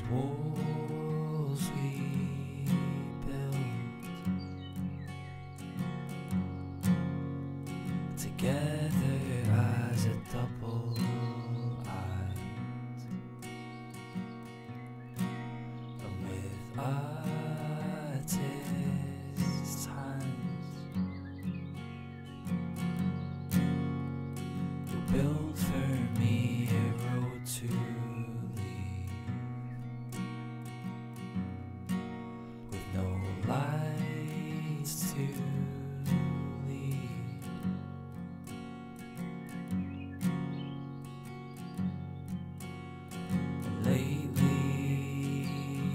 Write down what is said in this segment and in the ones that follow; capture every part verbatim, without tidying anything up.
walls we built together as a double act, and with artists' hands you built for me a road to no lights to lead. And lately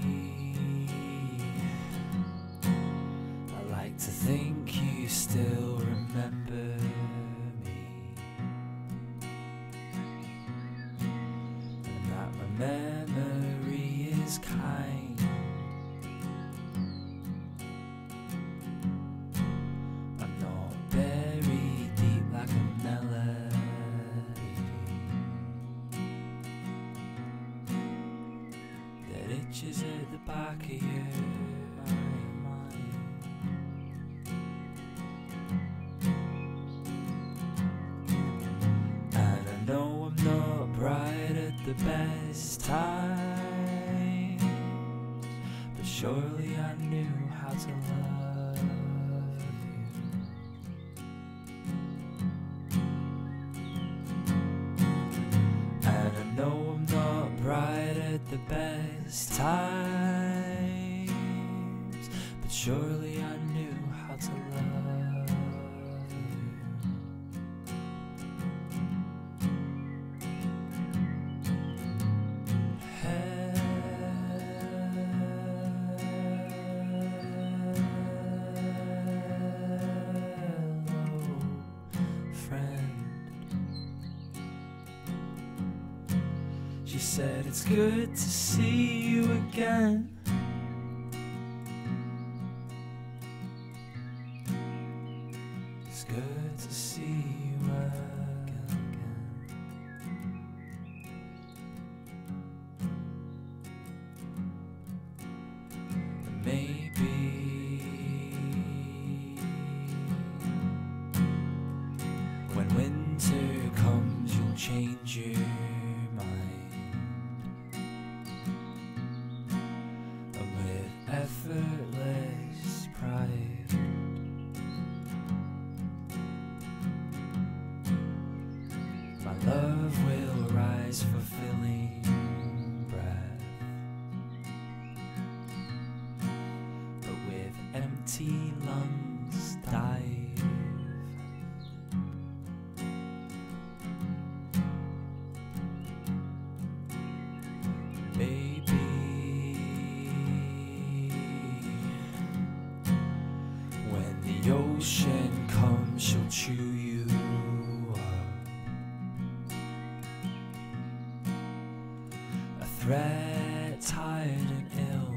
I like to think you still remember me, and that my memory is kind. Itches at the back of your mind. And I know I'm not bright at the best times, but surely I knew how to love you. And I know I'm not bright at the best times, but surely I knew how to love you. Hello, friend. She said it's good to see you again. It's good to see you again. Maybe when winter comes you'll change your effortless pride. My love will rise, fulfilling breath, but with empty lungs dive. Baby, the ocean comes, she'll chew you up. A thread tired and ill,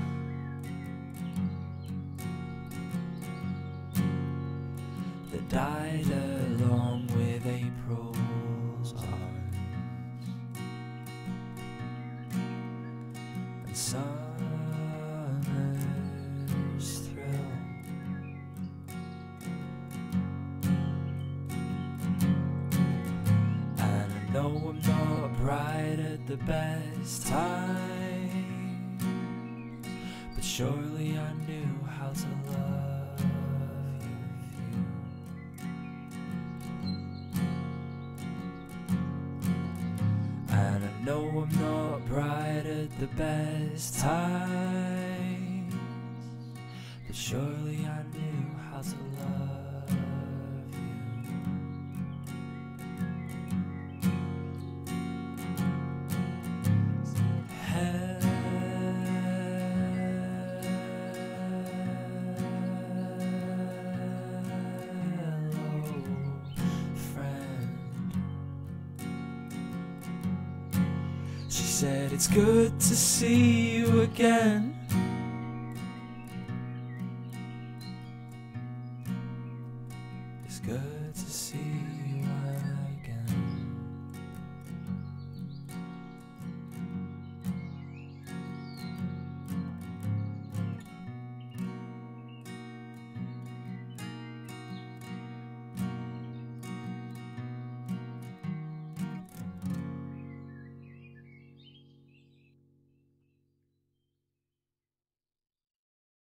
that died along with April's arms and summer's thrill. No, I'm not bright at the best time, but surely I knew how to love you. And I know I'm not bright at the best times, but surely I knew how to love. She said it's good to see you again.